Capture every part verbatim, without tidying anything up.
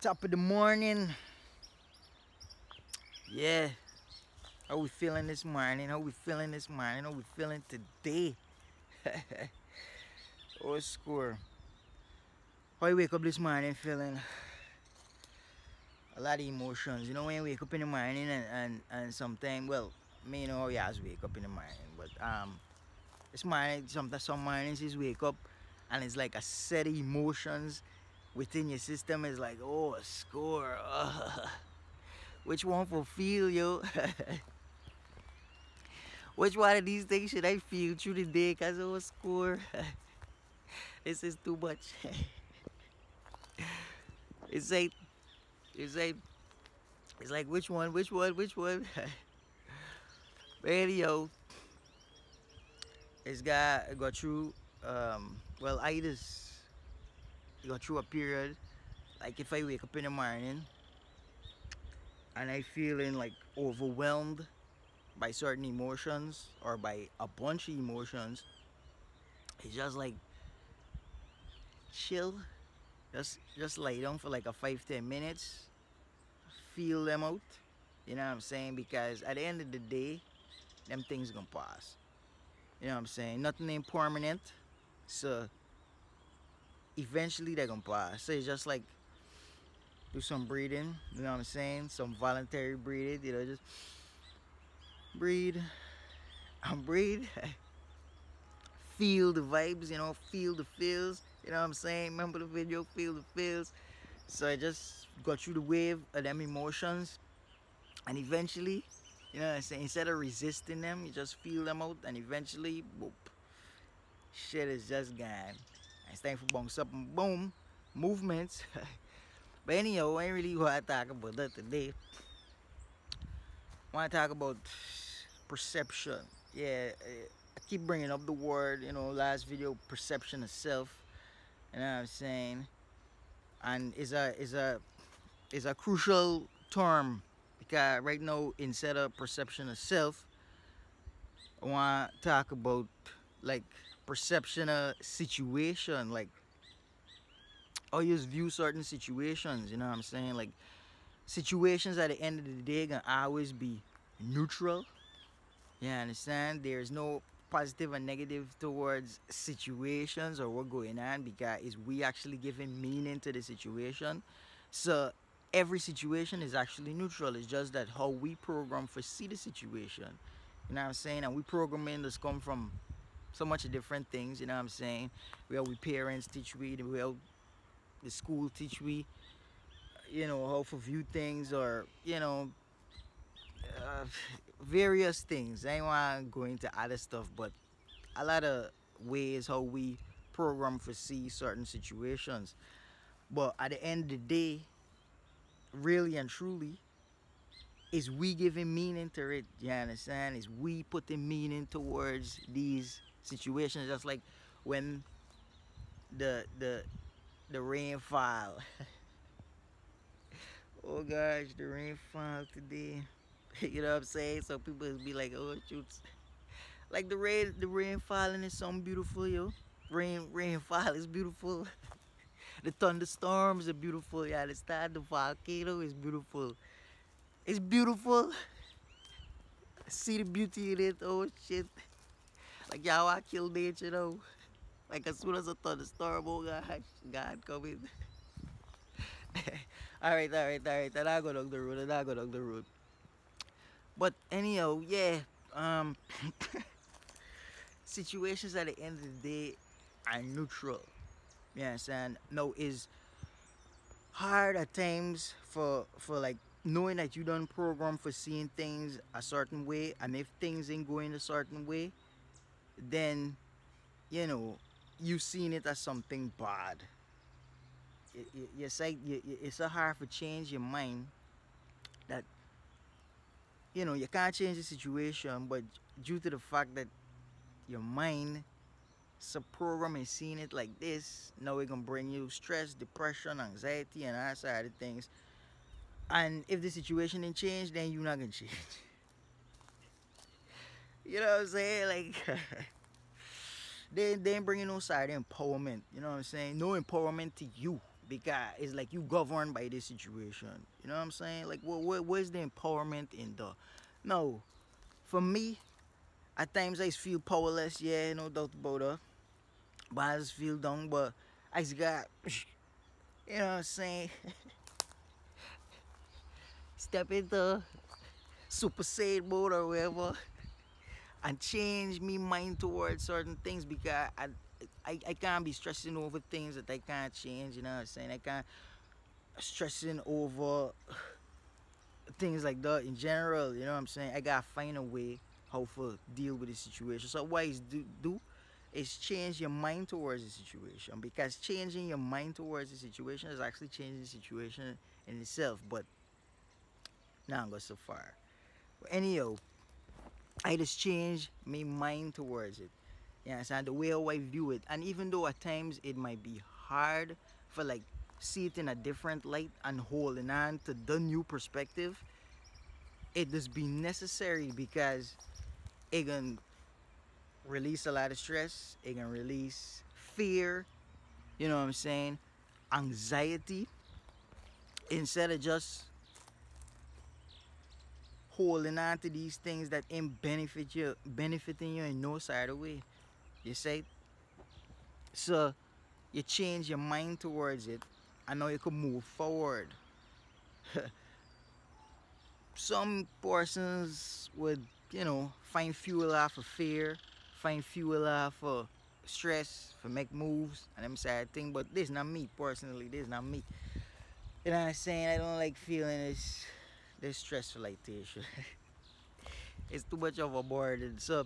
Top of the morning. Yeah. How we feeling this morning? How we feeling this morning? How we feeling today? Oh, score. How you wake up this morning feeling a lot of emotions. You know when you wake up in the morning and and, and sometimes, well, me you know how you always wake up in the morning, but um this morning sometimes some mornings you wake up and it's like a set of emotions within your system is like, oh, score. Uh, which one for feel, yo? Which one of these things should I feel through the day? Cause I will score. This is too much. It's like, it's like, it's like which one, which one, which one? Radio. It's got got through. Um, well, I just got through a period. Like if I wake up in the morning and I feeling like overwhelmed by certain emotions or by a bunch of emotions, it's just like chill. Just just lay down for like a five ten minutes, feel them out. You know what I'm saying? Because at the end of the day, them things gonna pass. You know what I'm saying? Nothing ain't permanent. So eventually they're gonna pass. So it's just like do some breathing, you know what I'm saying? Some voluntary breathing, you know, just breathe and breathe. Feel the vibes, you know, feel the feels, you know what I'm saying? Remember the video, feel the feels. So I just got through the wave of them emotions, and eventually, you know what I'm saying, instead of resisting them, you just feel them out, and eventually, boop, shit is just gone. It's time for bounce up and boom, movements. But anyhow, I ain't really want to talk about that today. I want to talk about perception. Yeah, I keep bringing up the word, you know, last video, perception of self. You know what I'm saying? And is a is a is a crucial term because right now instead of perception of self, I want to talk about like perception of situation, like how you view certain situations. You know what I'm saying? Like situations at the end of the day gonna always be neutral. You understand? There's no positive and negative towards situations or what's going on because it's we actually giving meaning to the situation. So every situation is actually neutral. It's just that how we program foresee the situation. You know what I'm saying? And we programming this come from so much different things, you know what I'm saying? Where we parents teach we, where the school teach we, you know, how to view things or, you know, uh, various things. I ain't want to go into other stuff, but a lot of ways how we program foresee certain situations. But at the end of the day, really and truly, is we giving meaning to it. You understand? Is we putting meaning towards these situations, just like when the the the rainfall. Oh gosh, the rainfall today. You know what I'm saying? So people be like, oh shoot. Like the rain the rain falling is something beautiful, yo. Rain rainfall is beautiful. The thunderstorms are beautiful, yeah. The start the volcano is beautiful. It's beautiful. See the beauty in it, oh shit. Like y'all I kill nature though. Like as soon as a thunderstorm, oh gosh, God coming. Alright, alright, alright. Then I go down the road, and I go down the road. But anyhow, yeah. Um situations at the end of the day are neutral. You understand? No, is hard at times for for like knowing that you done program for seeing things a certain way, and if things ain't going a certain way, then you know you seen it as something bad. You, you, you say you, you, it's so hard to change your mind that you know you can't change the situation, but due to the fact that your mind so program is seeing it like this, now it gonna bring you stress, depression, anxiety, and all side of things. And if the situation didn't change, then you're not gonna change. You know what I'm saying? Like they they ain't bringing no side of empowerment. You know what I'm saying? No empowerment to you. because it's like you governed by this situation. You know what I'm saying? Like, what, what where's the empowerment in the? No, for me, at times I feel powerless. Yeah, no doubt about that. But I just feel down. But I just got, you know what I'm saying? Step into Super Saiyan mode or whatever, and change me mind towards certain things because I, I, I can't be stressing over things that I can't change. You know what I'm saying? I can't stressing over things like that in general. You know what I'm saying? I gotta find a way how to deal with the situation. So what is do do is change your mind towards the situation, because changing your mind towards the situation is actually changing the situation in itself. But now I'm go so far. But anyhow, I just change my mind towards it. You understand? The way how I view it. And even though at times it might be hard for like see it in a different light and holding on to the new perspective, it just be necessary because it can release a lot of stress, it can release fear, you know what I'm saying, anxiety, instead of just holding on to these things that ain't benefit you benefiting you in no side of the way. You say? So you change your mind towards it and now you can move forward. Some persons would, you know, find fuel off of fear, find fuel off of stress for make moves and them side thing, but this not me personally, this not me. You know what I'm saying? I don't like feeling this this stressful like this. It's too much of a burden. So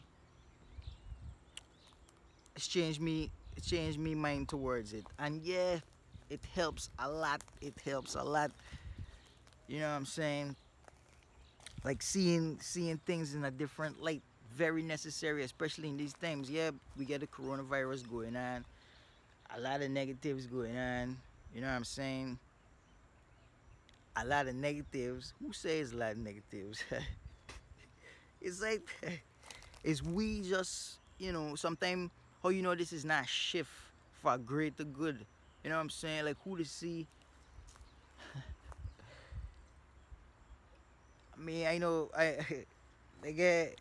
it's changed me it changed me mind towards it. And yeah, it helps a lot. It helps a lot. You know what I'm saying? Like seeing seeing things in a different light, very necessary, especially in these times. Yeah, we get the coronavirus going on, a lot of negatives going on. You know what I'm saying? A lot of negatives. Who says a lot of negatives? It's like it's we just, you know, sometimes how you know this is not shift for a greater good. You know what I'm saying? Like who to see. I mean, I know I they get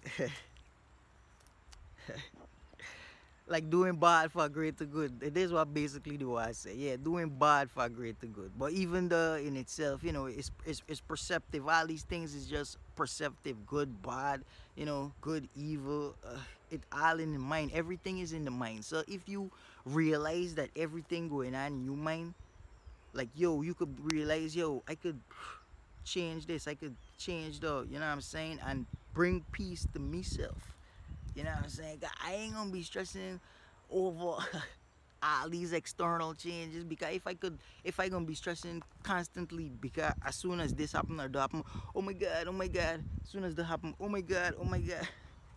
like doing bad for a greater good. It is what basically do what I say. Yeah, doing bad for a greater good. But even the in itself, you know, it's, it's it's perceptive. All these things is just perceptive. Good, bad, you know, good, evil. Uh, it all in the mind. Everything is in the mind. So if you realize that everything going on in your mind, like yo, you could realize, yo, I could change this. I could change the, you know what I'm saying, and bring peace to myself. You know what I'm saying? I ain't gonna be stressing over all these external changes, because if I could, if I gonna be stressing constantly, because as soon as this happen or that happen, oh my god, oh my god, as soon as that happen, oh my god, oh my god.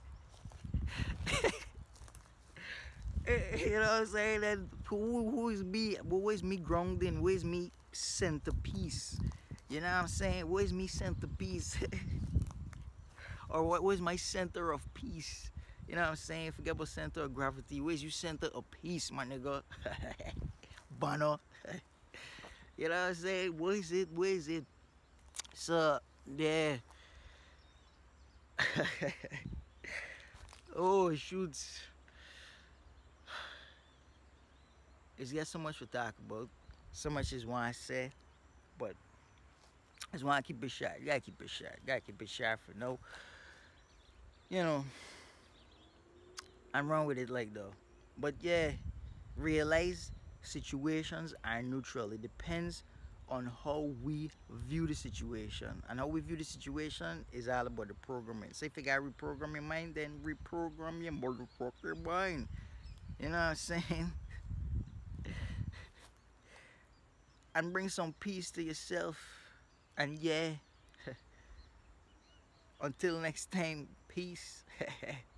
You know what I'm saying? That who, who is me? Where's me grounding? Where's me centerpiece? You know what I'm saying? Where's me centerpiece? Or what? Where's my center of peace? You know what I'm saying? Forget about center of gravity. Where's your center of peace, my nigga? Bono. You know what I'm saying? Where is it? Where is it? So, yeah. Oh, shoots. It's got so much to talk about. So much is want to say. But I just want to keep it short. You gotta keep it short. You gotta keep it short for no. You know. I'm wrong with it like though. But yeah, realize situations are neutral. It depends on how we view the situation. And how we view the situation is all about the programming. So if you got reprogram your mind, then reprogram your motherfucking mind. You know what I'm saying? And bring some peace to yourself. And yeah, until next time, peace.